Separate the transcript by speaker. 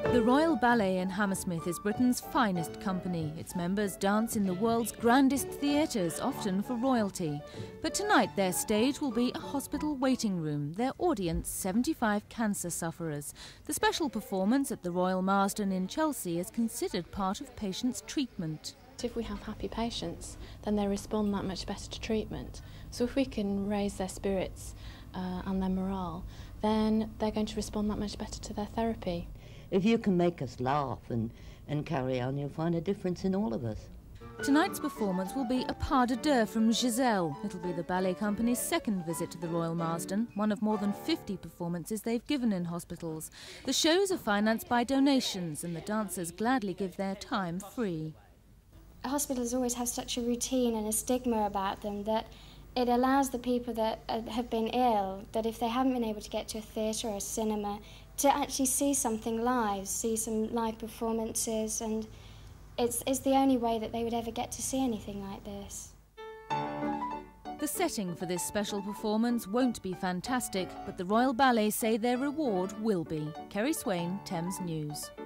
Speaker 1: The Royal Ballet in Hammersmith is Britain's finest company. Its members dance in the world's grandest theatres, often for royalty. But tonight their stage will be a hospital waiting room, their audience 75 cancer sufferers. The special performance at the Royal Marsden in Chelsea is considered part of patients' treatment.
Speaker 2: If we have happy patients, then they respond that much better to treatment. So if we can raise their spirits and their morale, then they're going to respond that much better to their therapy.
Speaker 3: If you can make us laugh and carry on, you'll find a difference in all of us.
Speaker 1: Tonight's performance will be a pas de deux from Giselle. It'll be the ballet company's second visit to the Royal Marsden, one of more than 50 performances they've given in hospitals. The shows are financed by donations and the dancers gladly give their time free.
Speaker 4: Hospitals always have such a routine and a stigma about them that it allows the people that have been ill, that if they haven't been able to get to a theatre or a cinema, to actually see something live, see some live performances, and it's the only way that they would ever get to see anything like this.
Speaker 1: The setting for this special performance won't be fantastic, but the Royal Ballet say their reward will be. Kerry Swain, Thames News.